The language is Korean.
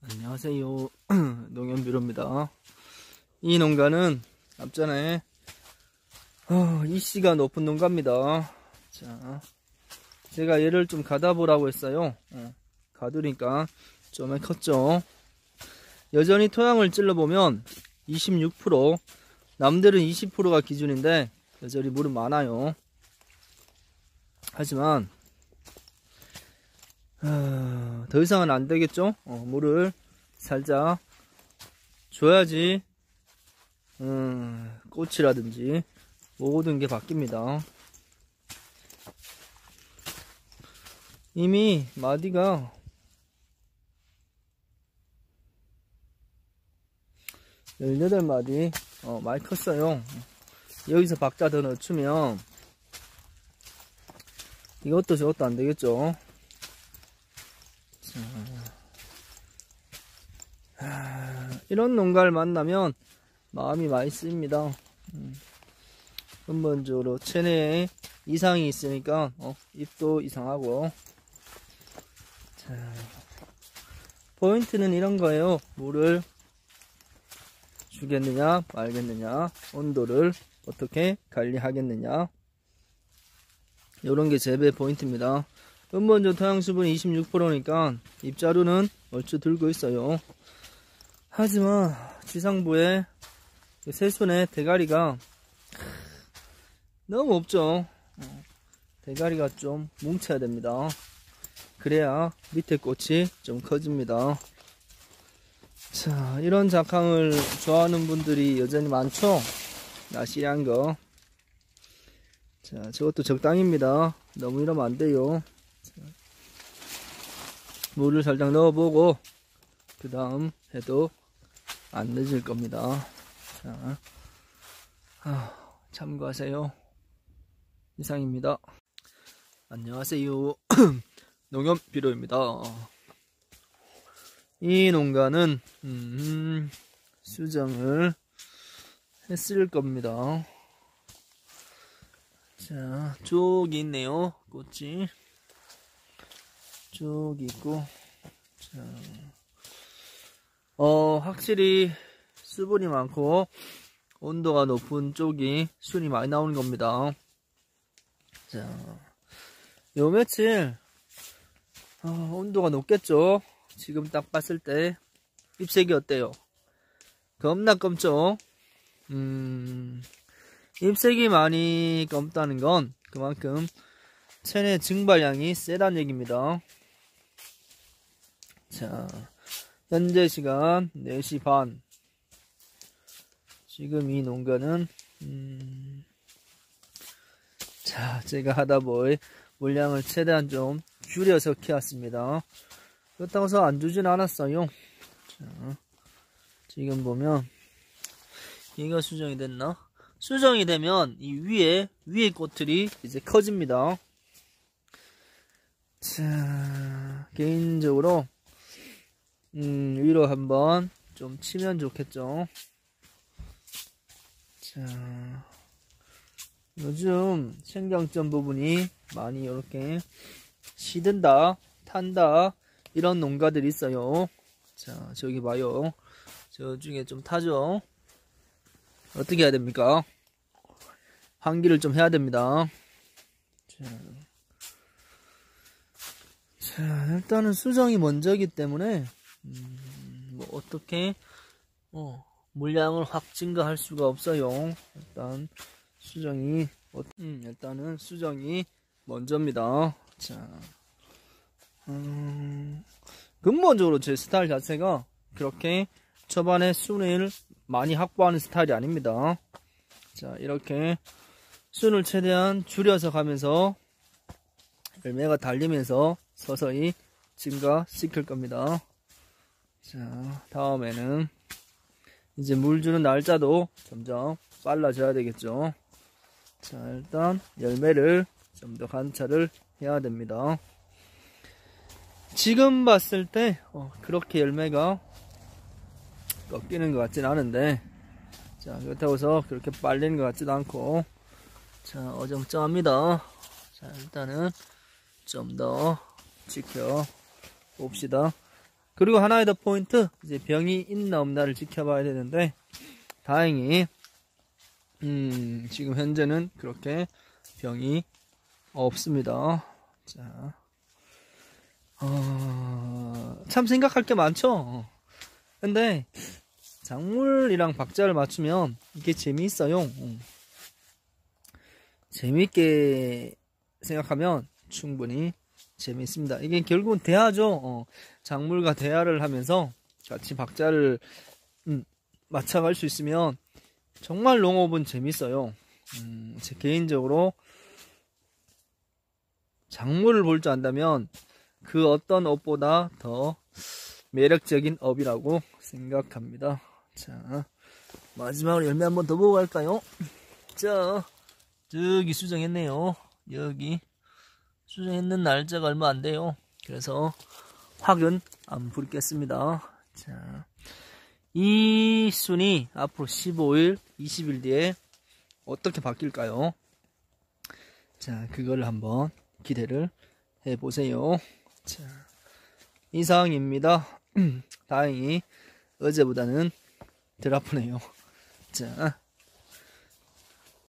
안녕하세요. 농연비료입니다. 이 농가는 앞전에 이씨가 높은 농가입니다. 자, 제가 얘를 좀 가다보라고 했어요. 가두니까 좀 컸죠. 여전히 토양을 찔러보면 26%, 남들은 20%가 기준인데 여전히 물은 많아요. 하지만 더 이상은 안 되겠죠. 물을 살짝 줘야지 꽃이라든지 모든 게 바뀝니다. 이미 마디가 어 18마디 많이 컸어요. 여기서 박자 더 늦추면 이것도 저것도 안 되겠죠. 이런 농가를 만나면 마음이 많이 쓰입니다. 근본적으로 체내에 이상이 있으니까 잎도 이상하고. 자, 포인트는 이런 거예요. 물을 주겠느냐 말겠느냐, 온도를 어떻게 관리하겠느냐, 요런 게 재배 포인트입니다. 근본적으로 토양 수분이 26%니까 잎자루는 얼추 들고 있어요. 하지만 지상부에 새순의 대가리가 너무 없죠. 대가리가 좀 뭉쳐야 됩니다. 그래야 밑에 꽃이 좀 커집니다. 자, 이런 작황을 좋아하는 분들이 여전히 많죠. 나시한 거. 자, 저것도 적당입니다. 너무 이러면 안 돼요. 자, 물을 살짝 넣어보고 그 다음 해도 안 늦을 겁니다. 자, 참고하세요. 이상입니다. 안녕하세요. 농협비료입니다. 이 농가는 수정을 했을 겁니다. 자, 쭉 있네요. 꽃이 쭉 있고. 자, 확실히 수분이 많고 온도가 높은 쪽이 순이 많이 나오는 겁니다. 자, 요 며칠 온도가 높겠죠. 지금 딱 봤을 때 잎색이 어때요? 겁나 검죠? 잎색이 많이 검다는 건 그만큼 체내 증발량이 세다는 얘기입니다. 자, 현재 시간 4시 반. 지금 이 농가는 자, 제가 하다보니 물량을 최대한 좀 줄여서 키웠습니다. 그렇다고 해서 안 주진 않았어요. 자, 지금 보면 얘가 수정이 됐나? 수정이 되면 이 위에 꽃들이 이제 커집니다. 자, 개인적으로 위로 한번 좀 치면 좋겠죠. 자, 요즘 생장점 부분이 많이 이렇게 시든다, 탄다, 이런 농가들이 있어요. 자, 저기 봐요. 저 중에 좀 타죠. 어떻게 해야 됩니까? 환기를 좀 해야 됩니다. 자, 일단은 수정이 먼저이기 때문에 뭐 어떻게 물량을 확 증가할 수가 없어요. 일단은 수정이 먼저입니다. 자, 근본적으로 제 스타일 자체가 그렇게 초반에 순을 많이 확보하는 스타일이 아닙니다. 자, 이렇게 순을 최대한 줄여서 가면서 열매가 달리면서 서서히 증가시킬 겁니다. 자, 다음에는 이제 물 주는 날짜도 점점 빨라져야 되겠죠. 자, 일단 열매를 좀 더 관찰을 해야 됩니다. 지금 봤을 때 그렇게 열매가 꺾이는 것 같진 않은데, 자, 그렇다고 해서 그렇게 빨리는 것 같지도 않고, 자, 어정쩡합니다. 자, 일단은 좀 더 지켜봅시다. 그리고 하나의 더 포인트, 이제 병이 있나 없나를 지켜봐야 되는데, 다행히 지금 현재는 그렇게 병이 없습니다. 자, 참 생각할 게 많죠. 근데 작물이랑 박자를 맞추면 이게 재미있어요. 재미있게 생각하면 충분히 재미있습니다. 이게 결국은 대화죠. 작물과 대화를 하면서 같이 박자를 맞춰갈 수 있으면 정말 농업은 재밌어요. 제 개인적으로 작물을 볼 줄 안다면 그 어떤 업보다 더 매력적인 업이라고 생각합니다. 자, 마지막으로 열매 한번 더 보고 갈까요? 자, 저기 수정했네요. 여기 수정했는 날짜가 얼마 안 돼요. 그래서 확은 안 부르겠습니다. 자, 이 순이 앞으로 15일, 20일 뒤에 어떻게 바뀔까요? 자, 그걸 한번 기대를 해보세요. 자, 이상입니다. 다행히 어제보다는 덜 아프네요. 자.